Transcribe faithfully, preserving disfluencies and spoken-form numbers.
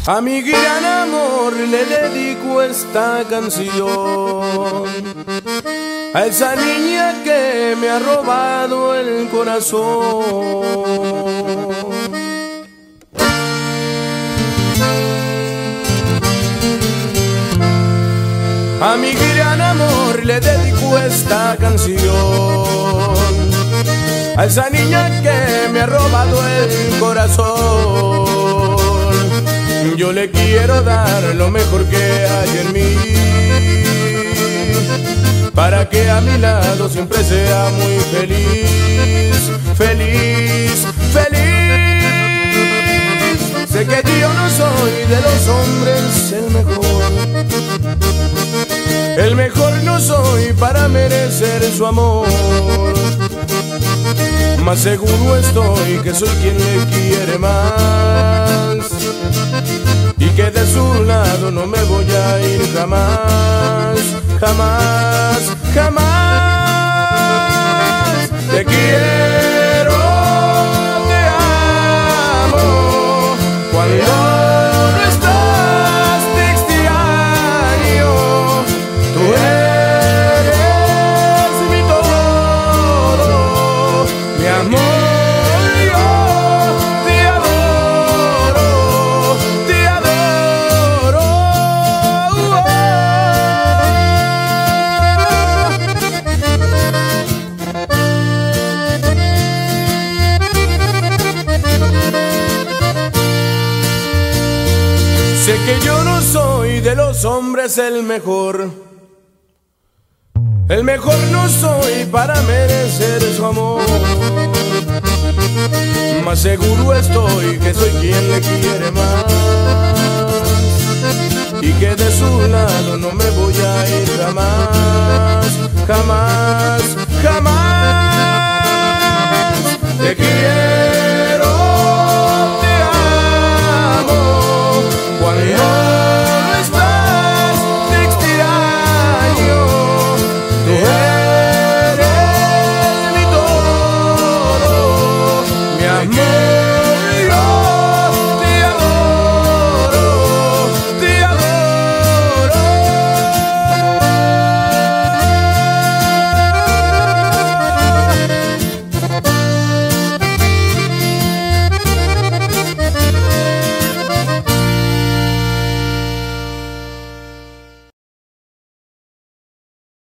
A mi gran amor le dedico esta canción, a esa niña que me ha robado el corazón. A mi gran amor le dedico esta canción, a esa niña que me ha robado el corazón. Yo le quiero dar lo mejor que hay en mí, para que a mi lado siempre sea muy feliz, feliz, feliz. Sé que yo no soy de los hombres el mejor, el mejor no soy para merecer su amor, mas seguro estoy que soy quien le quiere más, y que de su lado no me voy a ir jamás, jamás, jamás. Te quiero, te amo, cuando no estás te extraño. Tú eres mi todo, mi amor. Sé que yo no soy de los hombres el mejor, el mejor no soy para merecer su amor, mas seguro estoy que soy quien le quiere más, y que de su lado no me voy a ir jamás.